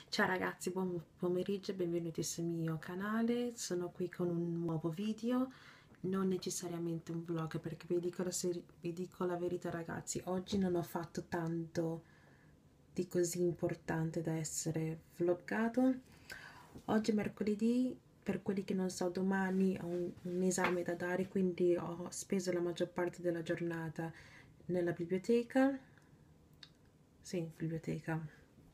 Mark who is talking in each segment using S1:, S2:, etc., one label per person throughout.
S1: Ciao ragazzi, buon pomeriggio e benvenuti sul mio canale. Sono qui con un nuovo video, non necessariamente un vlog perché vi dico la verità ragazzi, oggi non ho fatto tanto di così importante da essere vloggato. Oggi è mercoledì, per quelli che non so, domani ho un esame da dare, quindi ho speso la maggior parte della giornata nella biblioteca. Sì, biblioteca.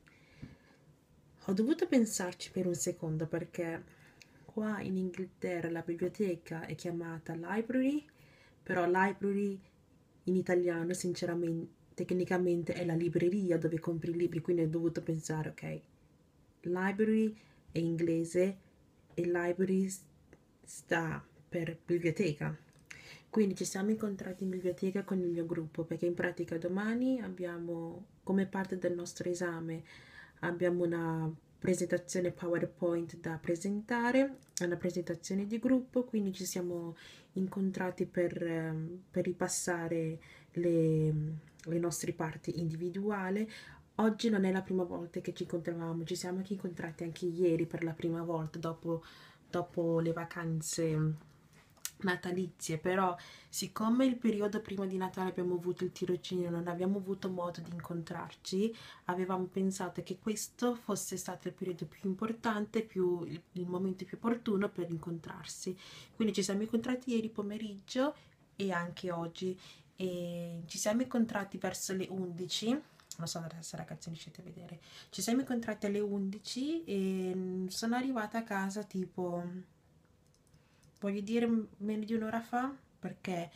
S1: Ho dovuto pensarci per un secondo perché qua in Inghilterra la biblioteca è chiamata library, però library in italiano sinceramente, tecnicamente è la libreria dove compri i libri, quindi ho dovuto pensare, ok, library è inglese e library sta per biblioteca. Quindi ci siamo incontrati in biblioteca con il mio gruppo perché in pratica domani abbiamo, come parte del nostro esame, abbiamo una presentazione PowerPoint da presentare, una presentazione di gruppo, quindi ci siamo incontrati per ripassare le nostre parti individuali. Oggi non è la prima volta che ci incontravamo, ci siamo anche incontrati anche ieri per la prima volta dopo le vacanze natalizie, però siccome il periodo prima di Natale abbiamo avuto il tirocinio, non abbiamo avuto modo di incontrarci, avevamo pensato che questo fosse stato il periodo più importante, il momento più opportuno per incontrarsi. Quindi ci siamo incontrati ieri pomeriggio e anche oggi e ci siamo incontrati verso le 11. Non so se ragazzi riuscite a vedere. Ci siamo incontrati alle 11 e sono arrivata a casa tipo, voglio dire, meno di un'ora fa, perché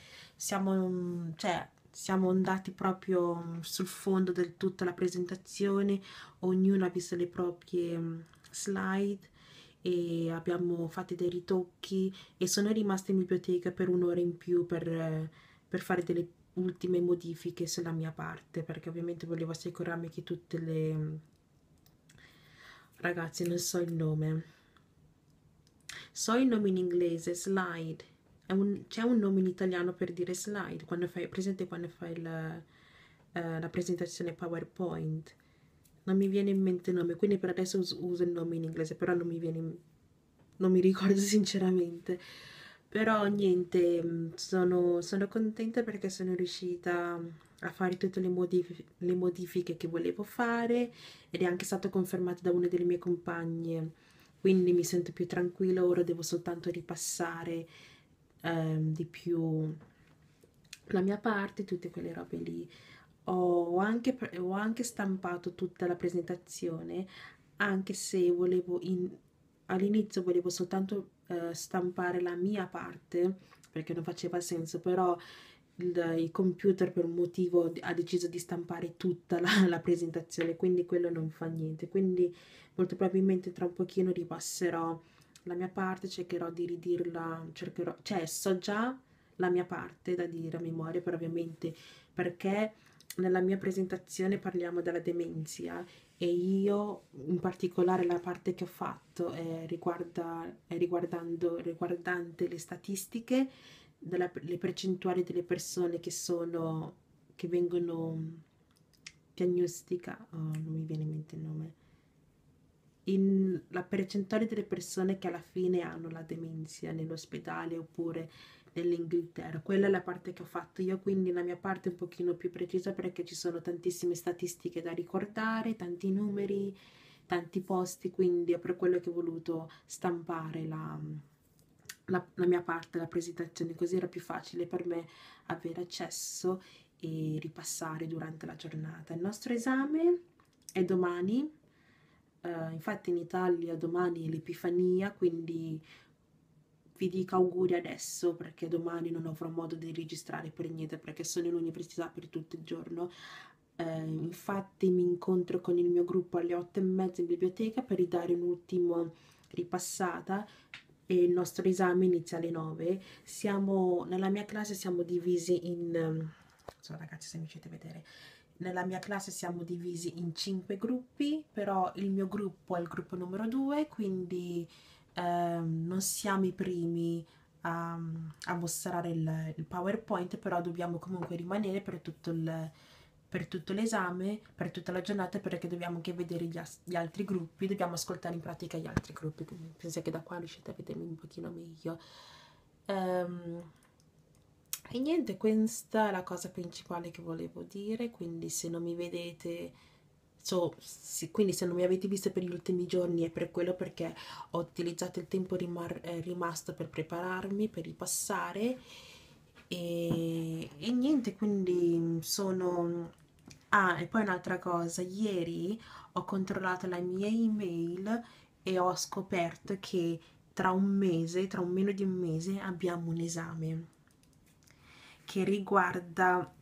S1: siamo andati proprio sul fondo del tutta la presentazione, ognuno ha visto le proprie slide e abbiamo fatto dei ritocchi e sono rimasta in biblioteca per un'ora in più per fare delle ultime modifiche sulla mia parte, perché ovviamente volevo assicurarmi che tutte le ragazzi, non so il nome. So il nome in inglese, slide. C'è un nome in italiano per dire slide, quando fai, presente quando fai la presentazione PowerPoint. Non mi viene in mente il nome, quindi per adesso uso il nome in inglese, però non mi ricordo sinceramente. Però niente, sono contenta perché sono riuscita a fare tutte le modifiche che volevo fare ed è anche stato confermato da una delle mie compagne, quindi mi sento più tranquilla, ora devo soltanto ripassare di più la mia parte, tutte quelle robe lì. Ho anche stampato tutta la presentazione, anche se all'inizio volevo soltanto stampare la mia parte, perché non faceva senso, però il computer per un motivo ha deciso di stampare tutta la presentazione, quindi quello non fa niente. Quindi molto probabilmente tra un pochino ripasserò la mia parte, cercherò di ridirla, cioè so già la mia parte da dire a memoria, però ovviamente perché nella mia presentazione parliamo della demenza e io in particolare la parte che ho fatto riguardante le statistiche le percentuali delle persone che vengono diagnosticate, oh, non mi viene in mente il nome, la percentuale delle persone che alla fine hanno la demenza nell'ospedale oppure nell'Inghilterra. Quella è la parte che ho fatto io, quindi la mia parte è un pochino più precisa perché ci sono tantissime statistiche da ricordare, tanti numeri, tanti posti, quindi è per quello che ho voluto stampare la mia parte, la presentazione, così era più facile per me avere accesso e ripassare durante la giornata. Il nostro esame è domani. Infatti in Italia domani è l'Epifania, quindi vi dico auguri adesso perché domani non avrò modo di registrare per niente perché sono in università per tutto il giorno. Infatti mi incontro con il mio gruppo alle 8:30 in biblioteca per ridare un'ultima ripassata e il nostro esame inizia alle 9. Nella mia classe siamo divisi so ragazzi se mi riuscite a vedere, nella mia classe siamo divisi in 5 gruppi, però il mio gruppo è il gruppo numero 2, quindi non siamo i primi a mostrare il PowerPoint, però dobbiamo comunque rimanere per tutto per tutto l'esame, per tutta la giornata, perché dobbiamo anche vedere gli altri gruppi, dobbiamo ascoltare in pratica gli altri gruppi, quindi penso che da qua riuscite a vedermi un pochino meglio. E niente, questa è la cosa principale che volevo dire, quindi se non mi vedete, quindi se non mi avete visto per gli ultimi giorni è per quello, perché ho utilizzato il tempo rimasto per prepararmi, per ripassare e niente, quindi sono... Ah, e poi un'altra cosa, ieri ho controllato la mia email e ho scoperto che tra un mese, tra un meno di un mese, abbiamo un esame che riguarda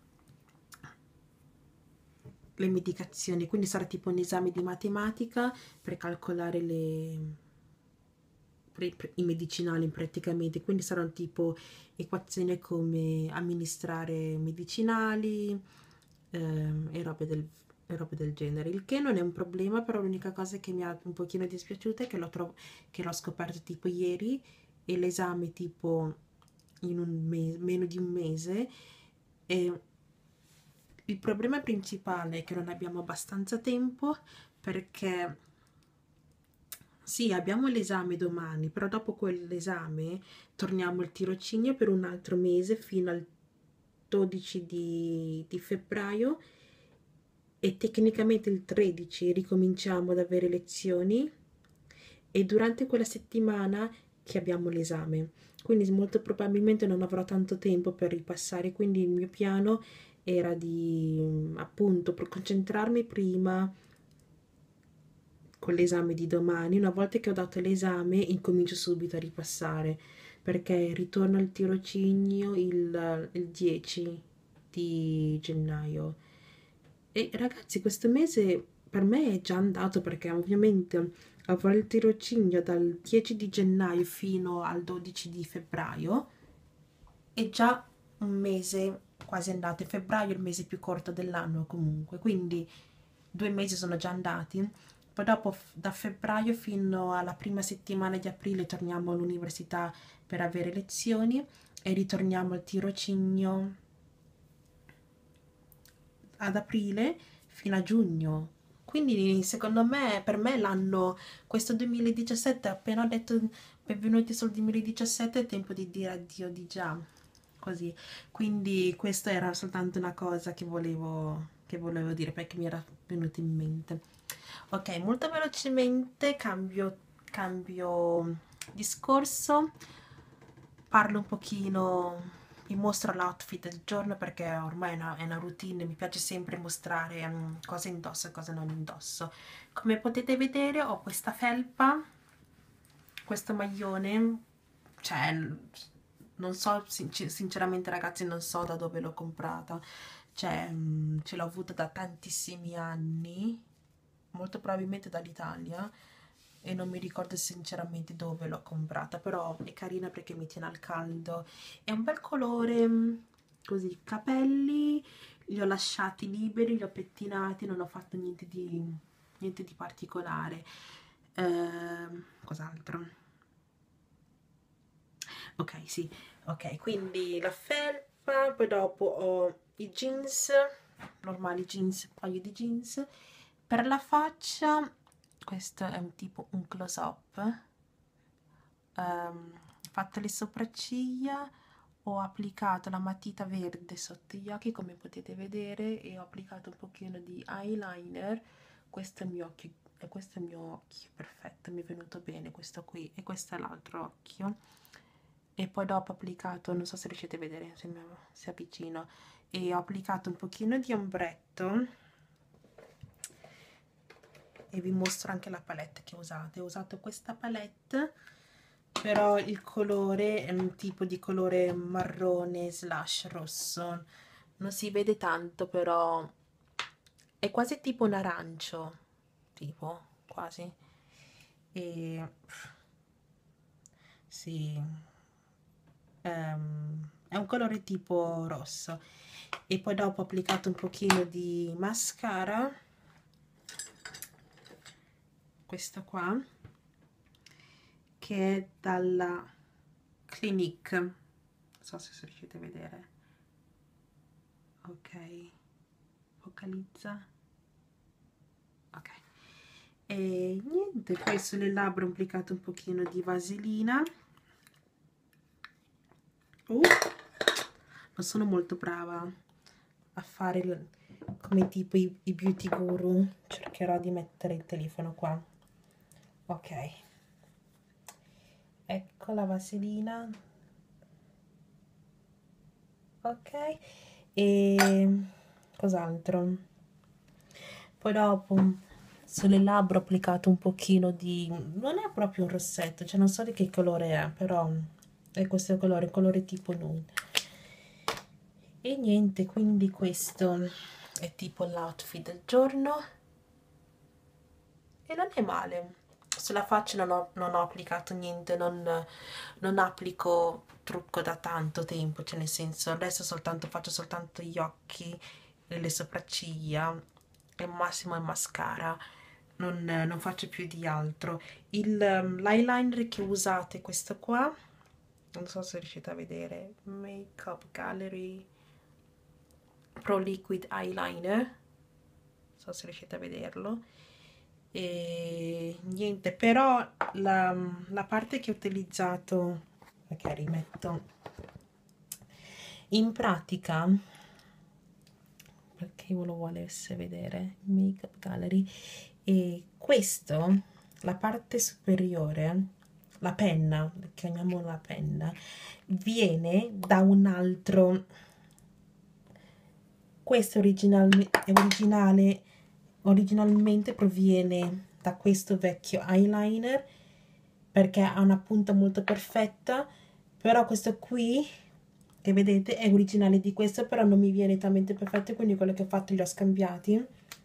S1: le medicazioni, quindi sarà tipo un esame di matematica per calcolare i medicinali praticamente, quindi saranno tipo equazioni come amministrare medicinali e robe del genere, il che non è un problema, però l'unica cosa che mi ha un pochino dispiaciuta è che che l'ho scoperto tipo ieri e l'esame tipo in meno di un mese. E il problema principale è che non abbiamo abbastanza tempo, perché sì, abbiamo l'esame domani, però dopo quell'esame torniamo al tirocinio per un altro mese fino al 12 di febbraio, e tecnicamente il 13 ricominciamo ad avere lezioni e durante quella settimana che abbiamo l'esame. Quindi molto probabilmente non avrò tanto tempo per ripassare, quindi il mio piano era di appunto concentrarmi prima con l'esame di domani. Una volta che ho dato l'esame incomincio subito a ripassare, perché ritorno al tirocinio il 10 di gennaio. E ragazzi, questo mese per me è già andato, perché ovviamente avrò il tirocinio dal 10 di gennaio fino al 12 di febbraio. È già un mese quasi andato, e febbraio è il mese più corto dell'anno comunque, quindi 2 mesi sono già andati. Poi dopo da febbraio fino alla prima settimana di aprile torniamo all'università per avere lezioni e ritorniamo al tirocinio ad aprile fino a giugno. Quindi secondo me, per me l'anno, questo 2017, appena ho detto benvenuti sul 2017, è tempo di dire addio di già, così. Quindi questa era soltanto una cosa che volevo dire, perché mi era venuta in mente. Ok, molto velocemente cambio discorso, parlo un pochino, vi mostro l'outfit del giorno, perché ormai è una routine, mi piace sempre mostrare cosa indosso e cosa non indosso. Come potete vedere ho questa felpa, questo maglione, cioè non so, sinceramente ragazzi non so da dove l'ho comprata, cioè ce l'ho avuta da tantissimi anni, molto probabilmente dall'Italia, e non mi ricordo sinceramente dove l'ho comprata, però è carina perché mi tiene al caldo, è un bel colore, così. Capelli li ho lasciati liberi, li ho pettinati, non ho fatto niente di particolare. Cos'altro? Ok, sì, ok, quindi la felpa, poi dopo ho i jeans, normali jeans, un paio di jeans. Per la faccia, questo è un tipo un close up, fatte le sopracciglia, ho applicato la matita verde sotto gli occhi come potete vedere e ho applicato un pochino di eyeliner. Questo è il mio occhio, e questo è il mio occhio, perfetto, mi è venuto bene questo qui, e questo è l'altro occhio. E poi dopo ho applicato, non so se riuscite a vedere se avvicino, e ho applicato un pochino di ombretto, e vi mostro anche la palette che ho usato. Ho usato questa palette, però il colore è un tipo di colore marrone slash rosso, non si vede tanto, però è quasi tipo un arancio, tipo, quasi. E sì, è un colore tipo rosso. E poi dopo ho applicato un pochino di mascara, questa qua, che è dalla Clinique, non so se riuscite a vedere, ok, focalizza. Ok, e niente, poi sulle labbra ho applicato un pochino di vaselina. Non sono molto brava a fare come tipo i beauty guru, cercherò di mettere il telefono qua. Ok, ecco la vaselina. Ok, e cos'altro? Poi dopo sulle labbra ho applicato un pochino di, non è proprio un rossetto, cioè non so di che colore è, però è questo colore tipo nude. E niente, quindi questo è tipo l'outfit del giorno e non è male. Sulla faccia non ho applicato niente, non applico trucco da tanto tempo, cioè nel senso adesso faccio soltanto gli occhi e le sopracciglia, e al massimo il mascara, non faccio più di altro. L'eyeliner che usate è questo qua, non so se riuscite a vedere, Makeup Gallery Pro Liquid Eyeliner, non so se riuscite a vederlo. E niente, però la parte che ho utilizzato, ok, rimetto in pratica, perché uno volesse vedere Makeup Gallery, e questo, la parte superiore, la penna, chiamiamola penna, viene da un altro. Questo originalmente proviene da questo vecchio eyeliner perché ha una punta molto perfetta, però questo qui che vedete è originale di questo, però non mi viene talmente perfetto, quindi quello che ho fatto li ho scambiati.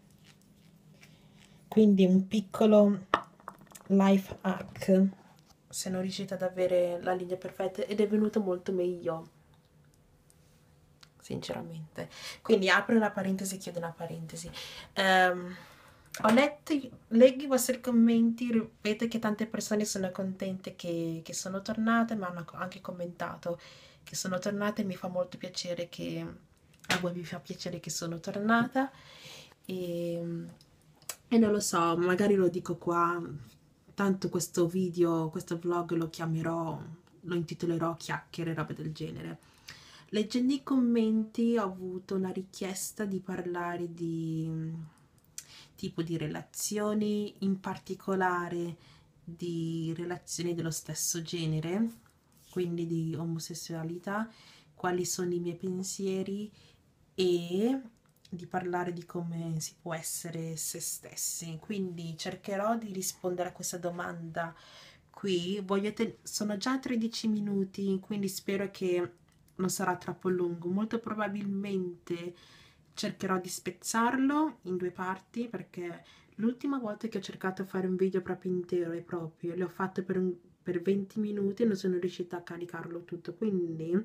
S1: Quindi un piccolo life hack se non riuscite ad avere la linea perfetta, ed è venuto molto meglio, sinceramente. Quindi apro una parentesi e chiudo una parentesi. Leggo i vostri commenti, vedo che tante persone sono contente che sono tornate, ma hanno anche commentato che sono tornate. Mi fa molto piacere che a voi vi fa piacere che sono tornata, e non lo so, magari lo dico qua, tanto questo vlog lo intitolerò chiacchiere, roba del genere. Leggendo i commenti ho avuto una richiesta di parlare di tipo di relazioni, in particolare di relazioni dello stesso genere, quindi di omosessualità, quali sono i miei pensieri, e di parlare di come si può essere se stessi. Quindi cercherò di rispondere a questa domanda qui. Sono già 13 minuti, quindi spero che non sarà troppo lungo. Molto probabilmente cercherò di spezzarlo in due parti, perché l'ultima volta che ho cercato di fare un video proprio intero e proprio, l'ho fatto per 20 minuti e non sono riuscita a caricarlo tutto, quindi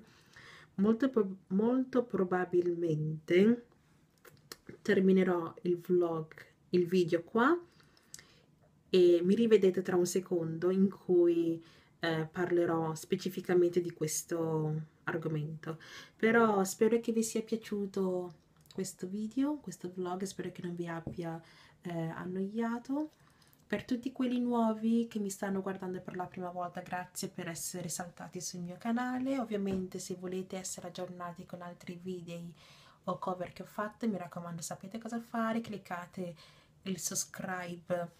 S1: molto probabilmente terminerò il video qua, e mi rivedete tra un secondo in cui parlerò specificamente di questo argomento. Però spero che vi sia piaciuto questo video, questo vlog, spero che non vi abbia annoiato. Per tutti quelli nuovi che mi stanno guardando per la prima volta, grazie per essere saltati sul mio canale. Ovviamente se volete essere aggiornati con altri video o cover che ho fatto, mi raccomando, sapete cosa fare, cliccate il subscribe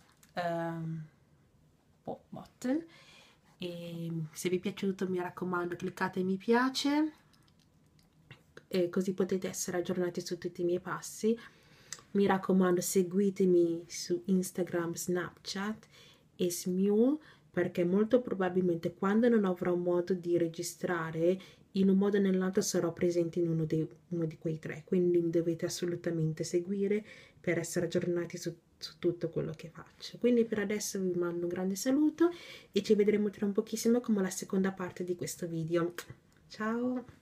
S1: button, e se vi è piaciuto mi raccomando cliccate mi piace, e così potete essere aggiornati su tutti i miei passi. Mi raccomando, seguitemi su Instagram, Snapchat e Smule, perché molto probabilmente quando non avrò modo di registrare, in un modo o nell'altro sarò presente in uno di quei tre, quindi mi dovete assolutamente seguire per essere aggiornati su tutto quello che faccio. Quindi per adesso vi mando un grande saluto e ci vedremo tra un pochissimo con la seconda parte di questo video. Ciao!